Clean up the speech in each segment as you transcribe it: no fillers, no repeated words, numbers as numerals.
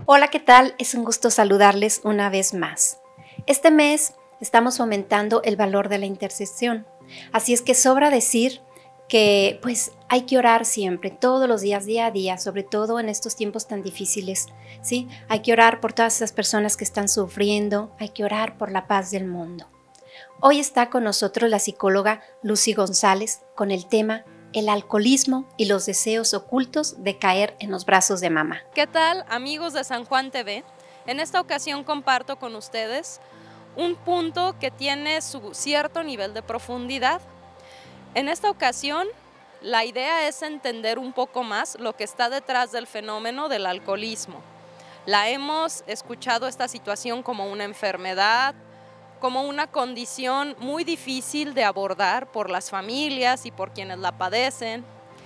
Hola, ¿qué tal? Es un gusto saludarles una vez más. Este mes estamos fomentando el valor de la intercesión, así es que sobra decir que pues hay que orar siempre, todos los días, día a día, sobre todo en estos tiempos tan difíciles, ¿sí? Hay que orar por todas esas personas que están sufriendo, hay que orar por la paz del mundo. Hoy está con nosotros la psicóloga Lucy González con el tema el alcoholismo y los deseos ocultos de caer en los brazos de mamá. ¿Qué tal, amigos de San Juan TV? En esta ocasión comparto con ustedes un punto que tiene su cierto nivel de profundidad. En esta ocasión, la idea es entender un poco más lo que está detrás del fenómeno del alcoholismo. La hemos escuchado esta situación como una enfermedad, como una condición muy difícil de abordar por las familias y por quienes la padecen.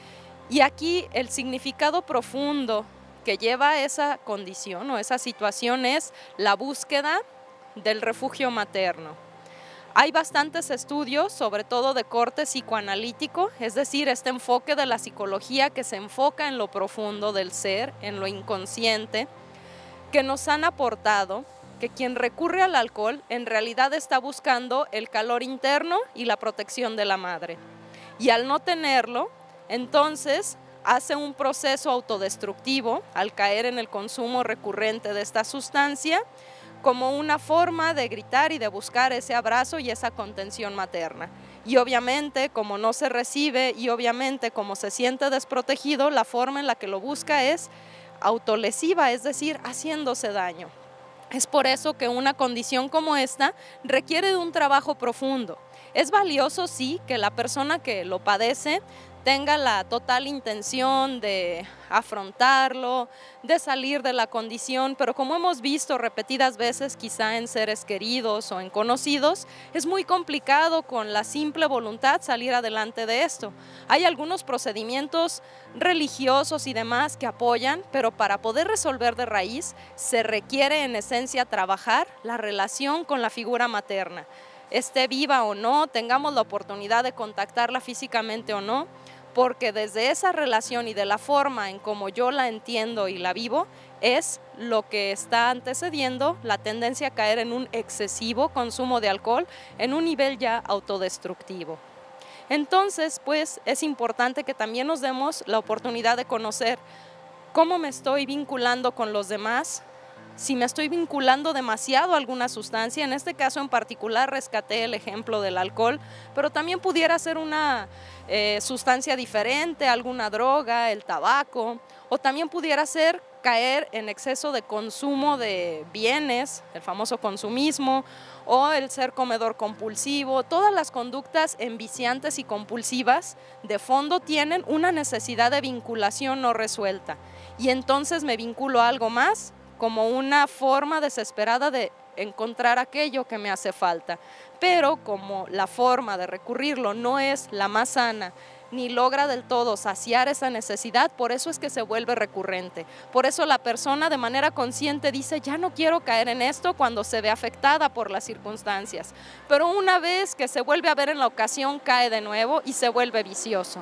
Y aquí el significado profundo que lleva esa condición o esa situación es la búsqueda del refugio materno. Hay bastantes estudios, sobre todo de corte psicoanalítico, es decir, este enfoque de la psicología que se enfoca en lo profundo del ser, en lo inconsciente, que nos han aportado que quien recurre al alcohol en realidad está buscando el calor interno y la protección de la madre. Y al no tenerlo, entonces hace un proceso autodestructivo al caer en el consumo recurrente de esta sustancia como una forma de gritar y de buscar ese abrazo y esa contención materna. Y obviamente, como no se recibe y obviamente como se siente desprotegido, la forma en la que lo busca es autolesiva, es decir, haciéndose daño. Es por eso que una condición como esta requiere de un trabajo profundo. Es valioso, sí, que la persona que lo padece tenga la total intención de afrontarlo, de salir de la condición, pero como hemos visto repetidas veces quizá en seres queridos o en conocidos, es muy complicado con la simple voluntad salir adelante de esto. Hay algunos procedimientos religiosos y demás que apoyan, pero para poder resolver de raíz se requiere en esencia trabajar la relación con la figura materna. Esté viva o no, tengamos la oportunidad de contactarla físicamente o no, porque desde esa relación y de la forma en como yo la entiendo y la vivo, es lo que está antecediendo la tendencia a caer en un excesivo consumo de alcohol, en un nivel ya autodestructivo. Entonces, pues, es importante que también nos demos la oportunidad de conocer cómo me estoy vinculando con los demás, si me estoy vinculando demasiado a alguna sustancia. En este caso en particular rescaté el ejemplo del alcohol, pero también pudiera ser una sustancia diferente, alguna droga, el tabaco, o también pudiera ser caer en exceso de consumo de bienes, el famoso consumismo, o el ser comedor compulsivo. Todas las conductas enviciantes y compulsivas de fondo tienen una necesidad de vinculación no resuelta, y entonces me vinculo a algo más como una forma desesperada de encontrar aquello que me hace falta. Pero como la forma de recurrirlo no es la más sana, ni logra del todo saciar esa necesidad, por eso es que se vuelve recurrente. Por eso la persona de manera consciente dice, ya no quiero caer en esto cuando se ve afectada por las circunstancias. Pero una vez que se vuelve a ver en la ocasión, cae de nuevo y se vuelve vicioso.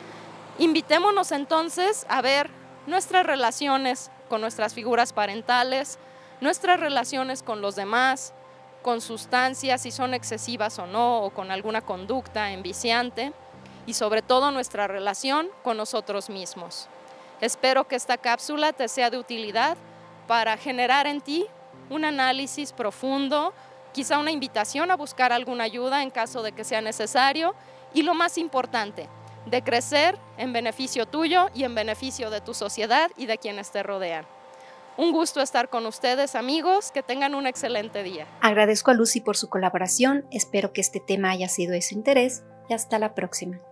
Invitémonos entonces a ver nuestras relaciones con nuestras figuras parentales, nuestras relaciones con los demás, con sustancias, si son excesivas o no, o con alguna conducta enviciante, y sobre todo nuestra relación con nosotros mismos. Espero que esta cápsula te sea de utilidad para generar en ti un análisis profundo, quizá una invitación a buscar alguna ayuda en caso de que sea necesario, y lo más importante, de crecer en beneficio tuyo y en beneficio de tu sociedad y de quienes te rodean. Un gusto estar con ustedes, amigos, que tengan un excelente día. Agradezco a Lucy por su colaboración, espero que este tema haya sido de su interés y hasta la próxima.